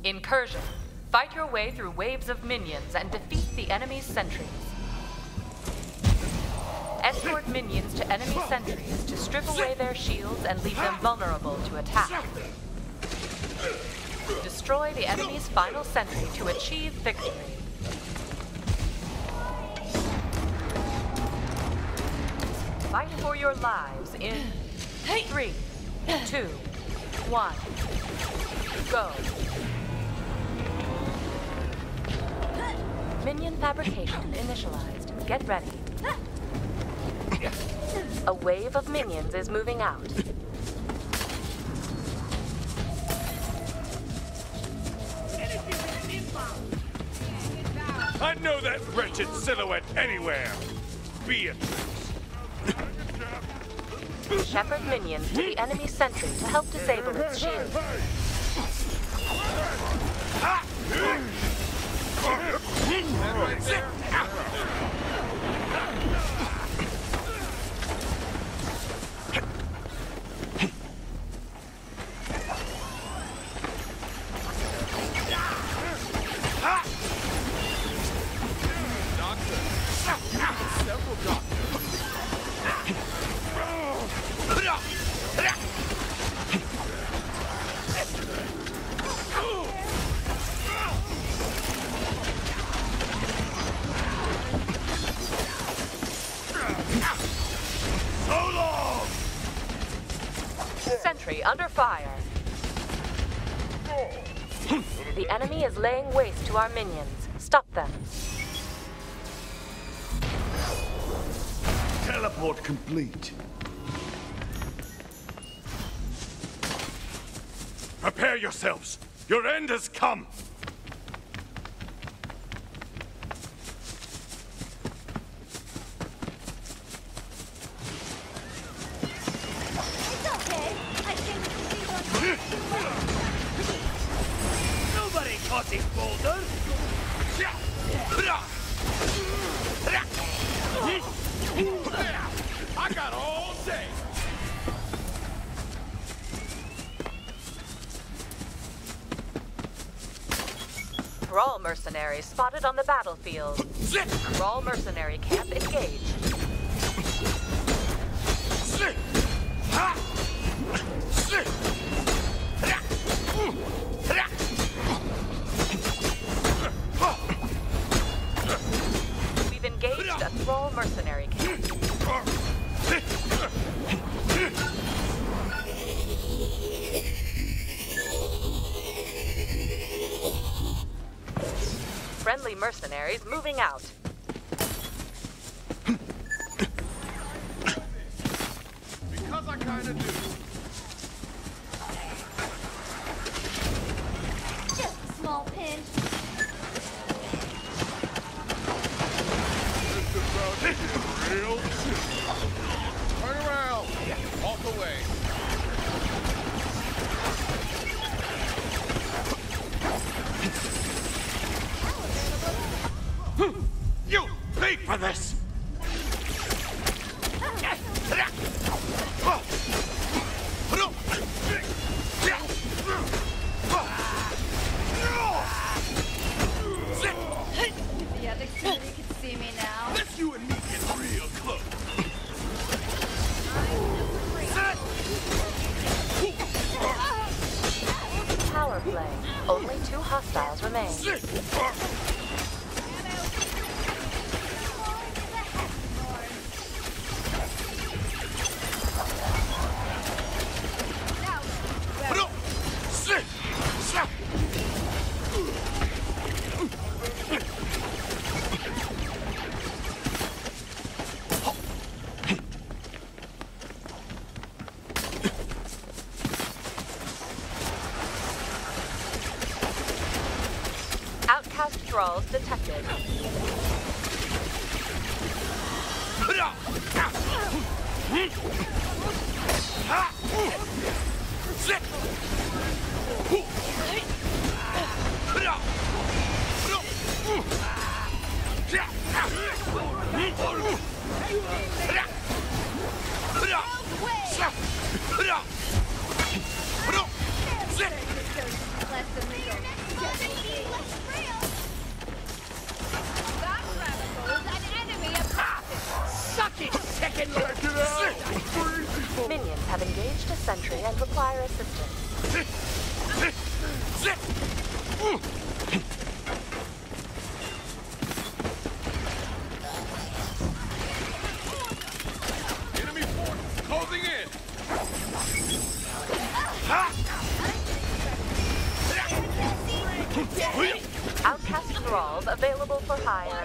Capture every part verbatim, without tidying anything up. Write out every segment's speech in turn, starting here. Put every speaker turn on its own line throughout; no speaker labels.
Incursion. Fight your way through waves of minions and defeat the enemy's sentries. Escort minions to enemy sentries to strip away their shields and leave them vulnerable to attack. Destroy the enemy's final sentry to achieve victory. Fight for your lives in three, two, one, go. Minion fabrication initialized. Get ready. A wave of minions is moving out.
I know that wretched silhouette anywhere! Beatrix!
Shepherd minions to the enemy sentry to help disable its shield.
Several doctors. So long!
Sentry under fire. The enemy is laying waste to our minions. Stop them.
Teleport complete.
Prepare yourselves! Your end has come!
It's okay. I think we
Nobody caught these boulders! I got all day!
Thrall mercenaries spotted on the battlefield. Thrall mercenary camp engaged. We've engaged a Thrall mercenary camp. Friendly mercenaries moving out.
Because I kinda do.
just a small pinch.
This is about to get real shit. Turn around! Walk away. You pay for this!
The other extremity can see me now.
Let's you and me get real close.
Power play. Only two hostiles remain. Outcast thralls detected.
Less than legal.
reached a sentry and require assistance.
Enemy force closing in.
Outcast thralls available for hire.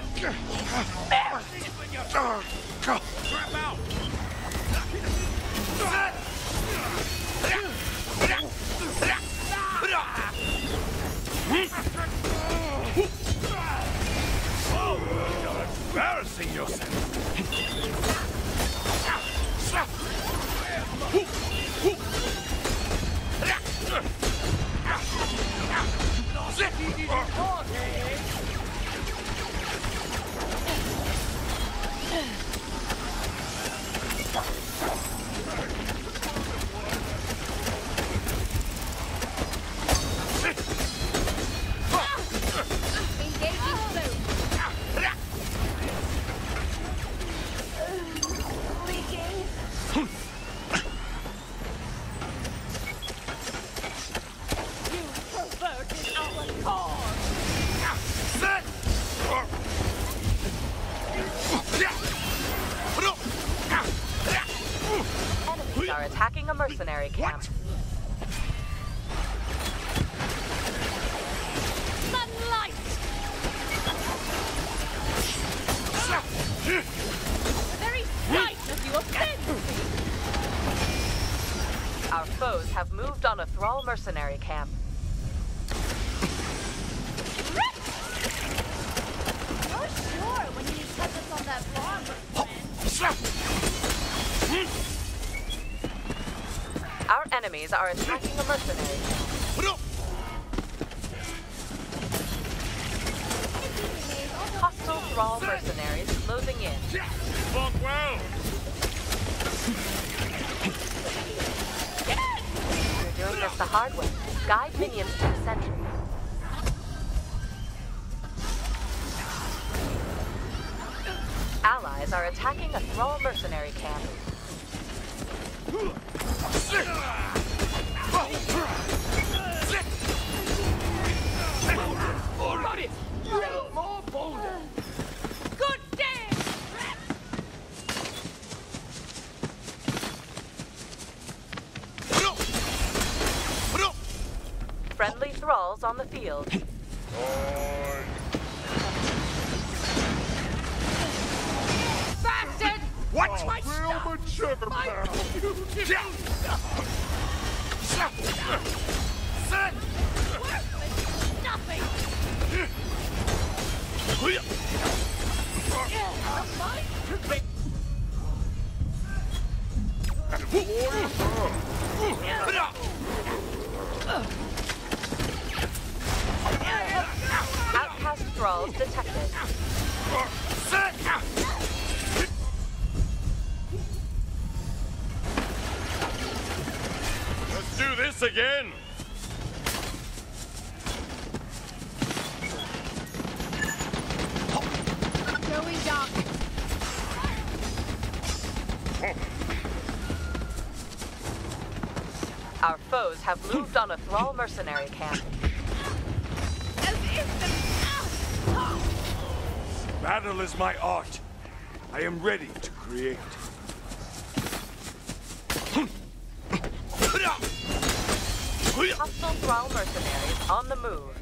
Trap out. Oh, you're embarrassing yourself.
Enemies are attacking a mercenary camp.
Sunlight! The very sight of you offends me!
Our foes have moved on a thrall mercenary camp.
You're sure when you touch us on that bar, friend.
Our enemies are attacking a mercenary camp. Hostile thrall mercenaries closing in.
Fought well.
You're doing this the hard way. Guide minions to the sentry. Allies are attacking a thrall mercenary camp.
Already. More boulder.
Good day!
Friendly thralls on the field.
Bastard!
Watch my real mature pal.
Nothing!
Outcast thralls detected.
Let's do this again.
Going down.
Our foes have moved on a thrall mercenary camp.
As if the...
Battle is my art. I am ready to create.
Hostile thrall mercenaries on the move.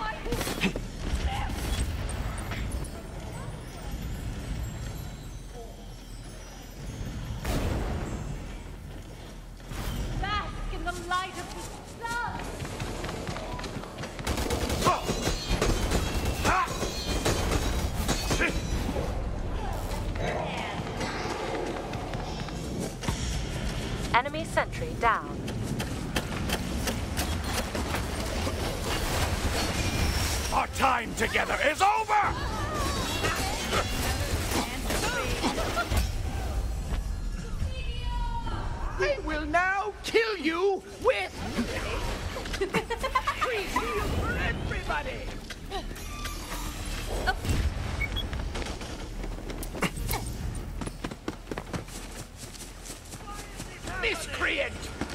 Bask in the light of the sun!
Enemy sentry down.
Our time together is over!
I will now kill you with free meal for everybody. Miscreant!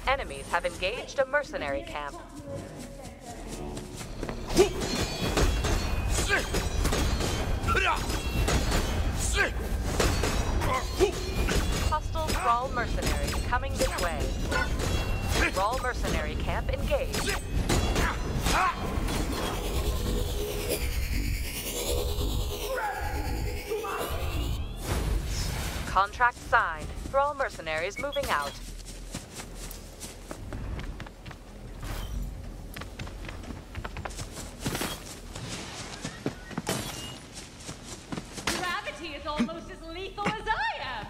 Enemies have engaged a mercenary camp. Hostile Thrall mercenaries coming this way. Thrall mercenary camp engaged. Contract signed. Thrall mercenaries moving out.
Gravity is almost as lethal as I am.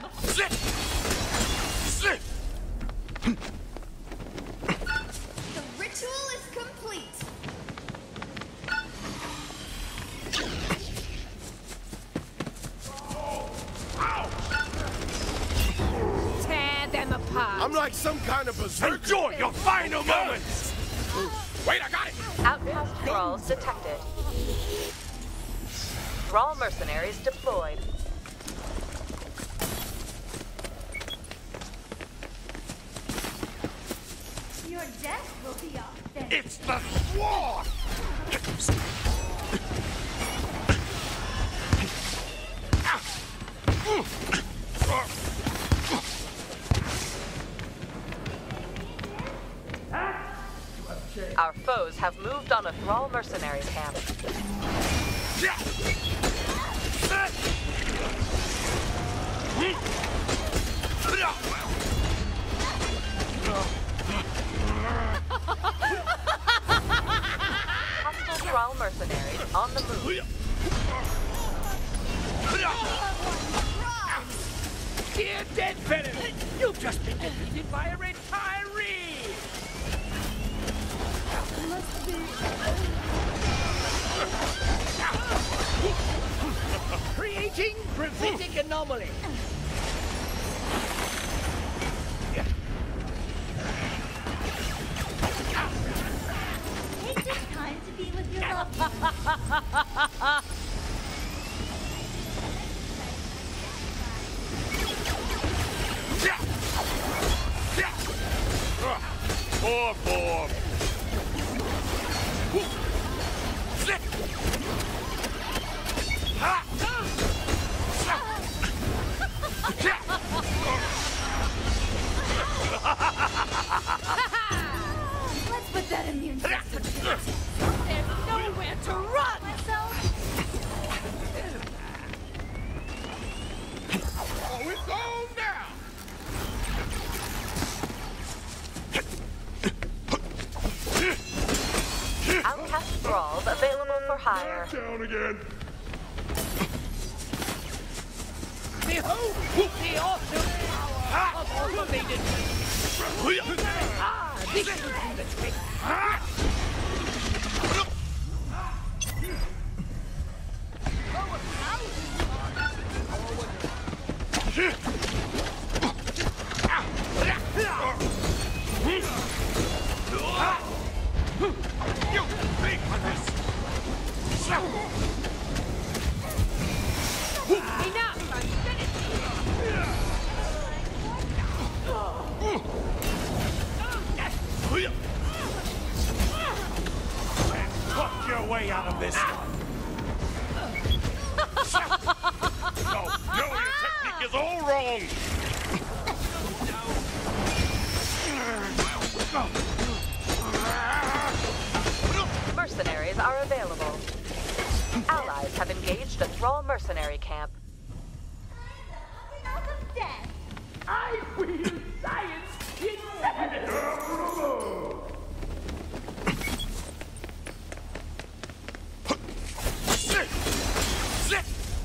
The ritual is complete. Tear them apart.
I'm like some kind of berserker.
Enjoy your final moments!
Wait, I got it!
Outcast Thralls detected. Thrall mercenaries deployed.
Your death will be authentic.
It's the Swarm!
Our foes have moved on a Thrall mercenary camp. Hostile Thrall mercenaries on the move.
Dear dead veteran, you've just been defeated by a retiree! Creating gravitic anomaly.
Take this time to be with your loved ones.
Poor form.
Let's put that immune system to rest.
There's nowhere to run!
Myself.
Oh, it's on now!
Outcast Thralls available for hire.
Down again.
Behold the awesome power of automated. Ah, this should do the trick.
You think for this?
Enough! I'm finished!
Talk your way out of this one. No, no, your technique is all wrong.
Mercenaries are available. Allies have engaged a Thrall mercenary camp.
Enough of death.
I wield science insanity!
Sit! Sit!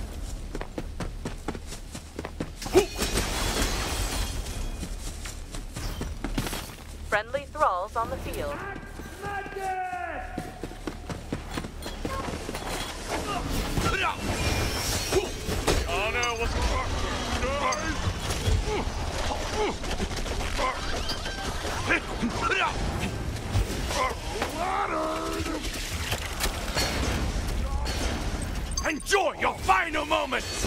Friendly Thralls on the field.
Honor was
Enjoy your final moments!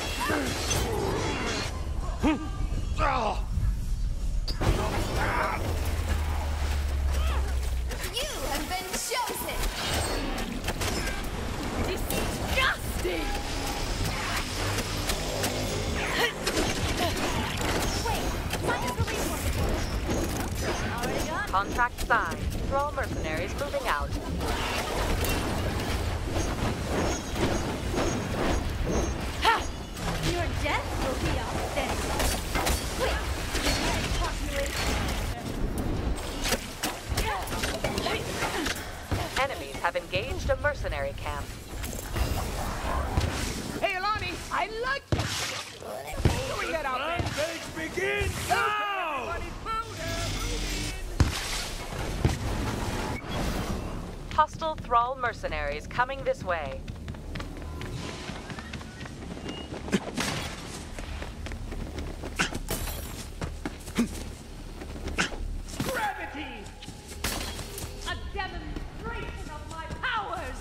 Contract signed. Thrall mercenaries moving out.
Ha! Your death will be authentic. Quick!
Enemies have engaged a mercenary camp.
Hey, Alani, I like you. Doing that out there.
Rampage begins now!
Everybody's moving.
Hostile Thrall mercenaries coming this way.
Gravity!
A demonstration of my powers!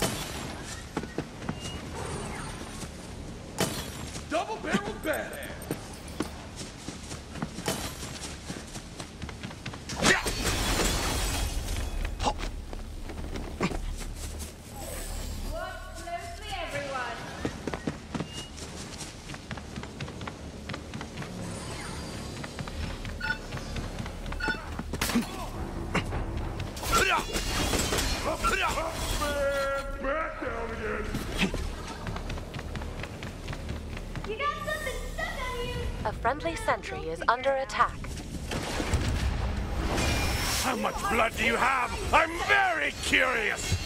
Double-barreled badass!
Look closely, everyone.
Man, back down again!
You got something stuck on you.
A friendly sentry is under attack.
How much blood do you have? I'm very curious!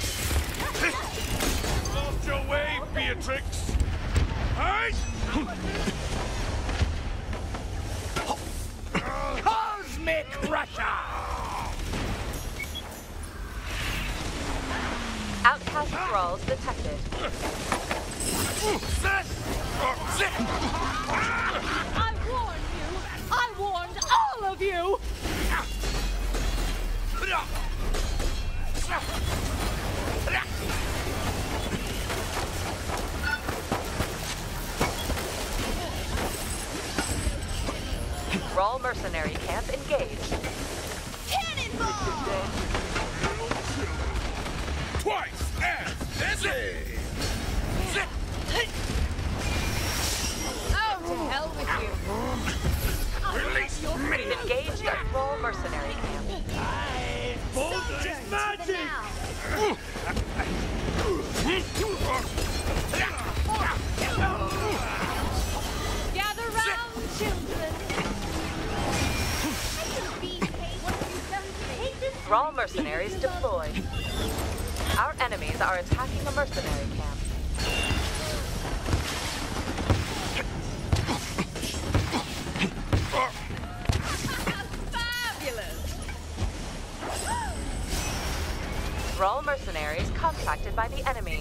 Lost your way, Beatrix! Hey!
Cosmic Russia!
Outcast Thralls detected.
I warned you. I warned all of you.
Thrall mercenary camp engaged.
Cannonball!
Twice as busy!
Oh, to hell with you.
Release me!
We've engaged a Thrall mercenary camp.
Boulder is magic!
Gather round, children. I can be paid what you've done to take this.
Thrall mercenaries deployed. Our enemies are attacking a mercenary camp.
Fabulous.
Thrall mercenaries contacted by the enemy.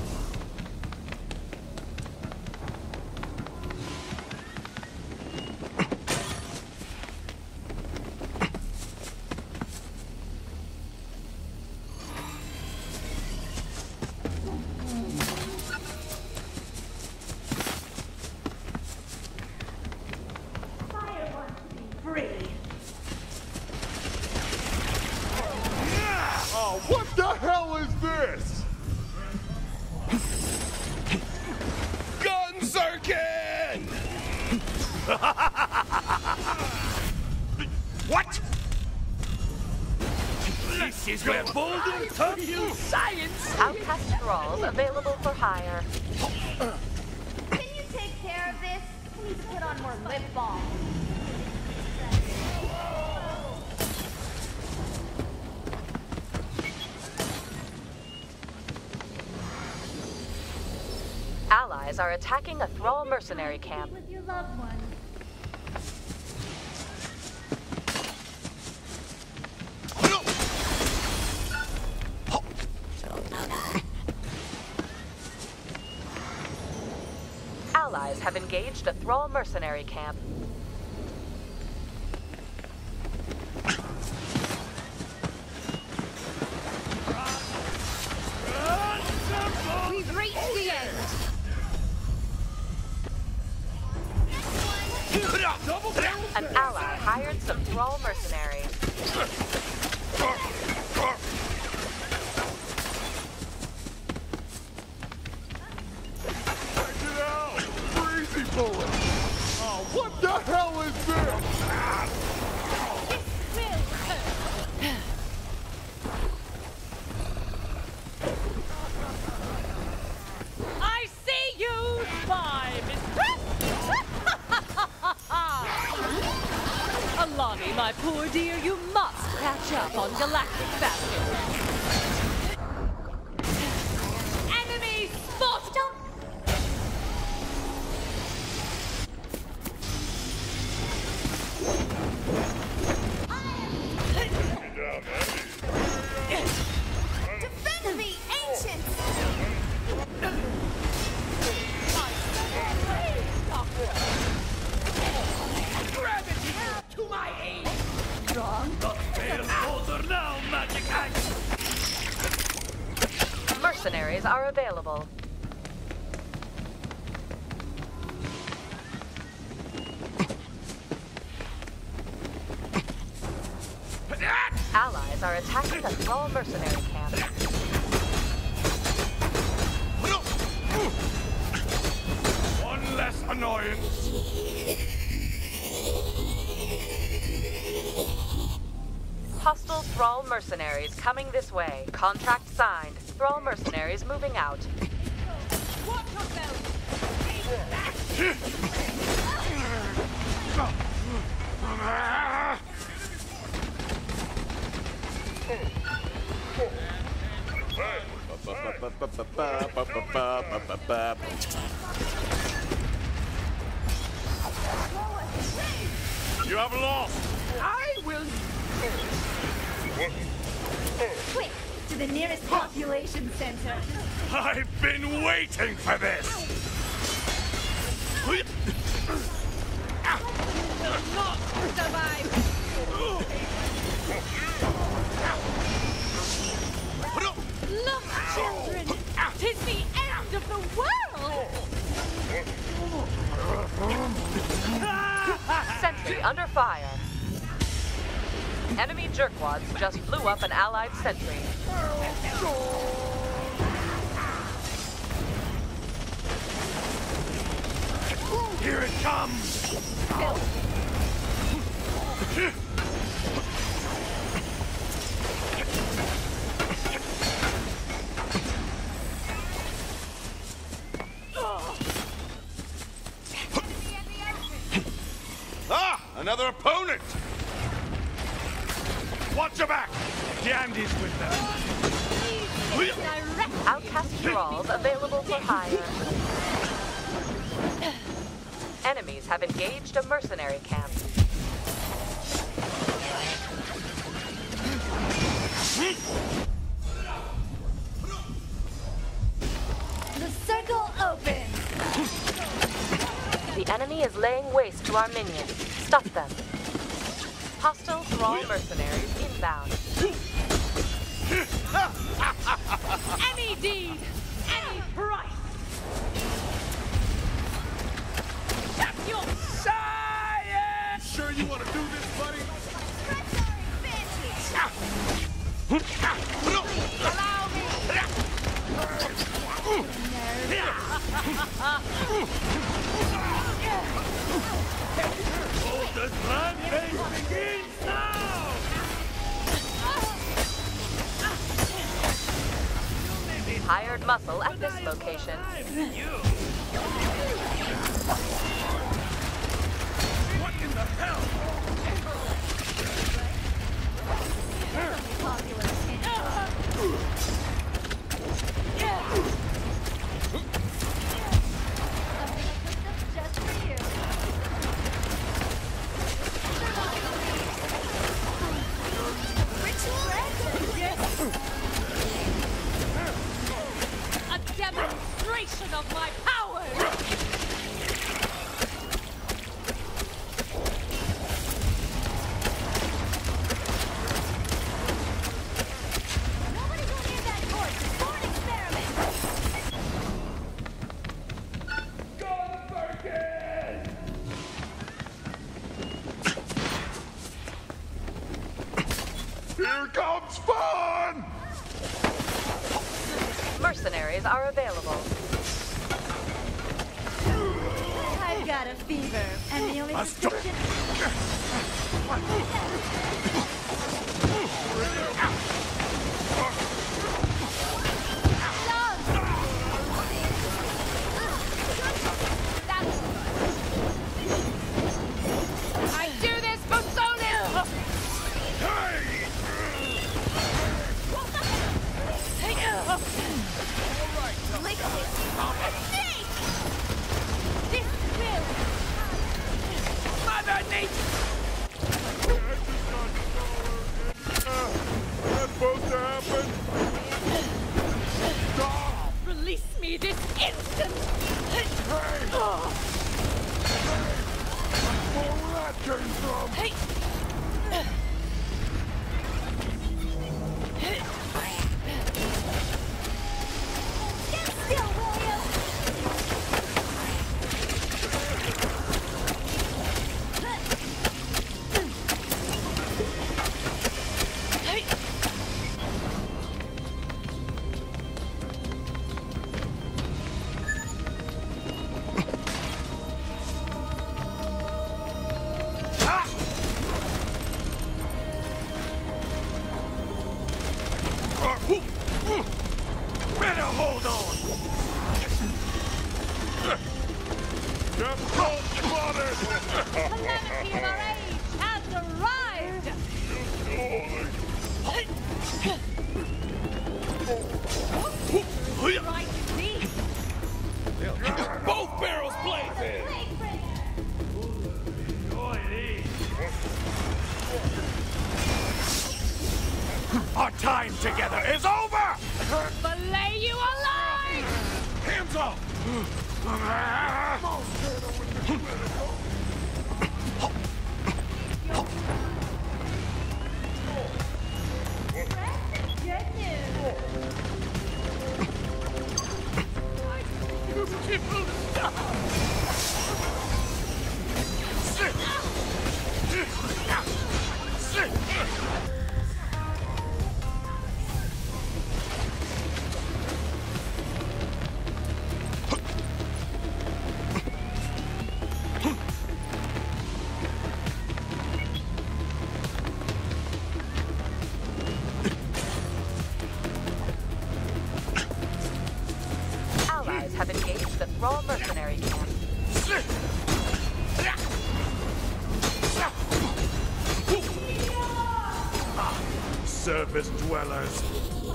Fire wants to be free.
Oh, what the hell is this? Gunzerkin! What?
This is where Boulder taught you science!
Outcast Thralls available for hire.
Can you take care of this? I need to put on more lip balm.
Allies are attacking a Thrall mercenary camp.
With your loved one.
Allies have engaged a Thrall mercenary camp.
We've reached the end.
An ally hired some Thrall mercenaries.
Check it out! Breezy bullet! Oh, what the hell is this?
This will hurt.
Alani, my poor dear, you must catch up on galactic fashion. Enemy spot! Don't...
Defend me, ancients!
Gravity to my aid!
Wrong.
Not fail older now, magic axe!
Mercenaries are available. Allies are attacking a small mercenary camp.
One less annoyance.
Hostile Thrall mercenaries coming this way. Contract signed. Thrall mercenaries moving out.
What about?
You have lost.
I will...
Quick, to the nearest population center.
I've been waiting for this.
Not survive! Look, children! Tis the end of the world!
Sentry under fire. Enemy jerkwads just blew up an allied sentry.
Here it comes. Ah, another opponent. Watch your back. Dandy's with them.
Outcast thralls available for hire. Enemies have engaged a mercenary camp.
The circle opens.
The enemy is laying waste to our minions. Stop them. Hostile Thrall mercenaries inbound.
Any deed, any price! Your
Science!
Sure you want to do this, buddy?
Allow me.
The rampage begins now!
Hired muscle at this location.
What in the hell?
Just for you. Ritual
a demonstration of my power!
Nobody go near that horse. It's for an experiment.
Here comes fun!
Mercenaries are available.
I've got a fever, and the only
Let's do it.
prescription...
I do this for Solis!
Hold on!
Get cold-blooded!
Calamity of our age has arrived! Right indeed!
Both barrels blazing! Our time together is over!
Fillet you alive!
Hands up!
Good news.
Allies have engaged the Thrall mercenary camp.
Surface dwellers.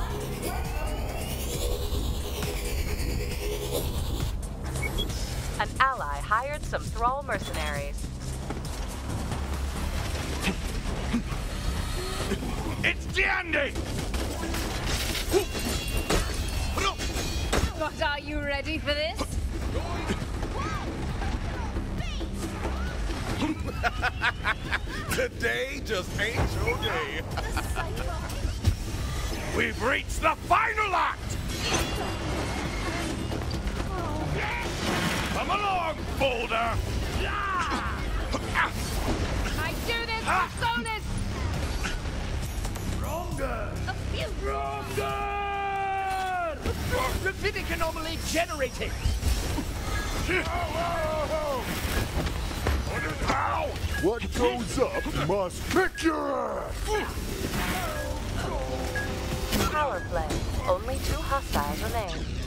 An ally hired some Thrall mercenaries.
It's the ending!
But are you ready for this?
Today just ain't your day.
We've reached the final act! Come along, Boulder!
I do this for Solus!
Stronger!
A few
Stronger! Rapidic anomaly generating! How?
What goes up must kick your ass!
Power play. Only two hostiles remain.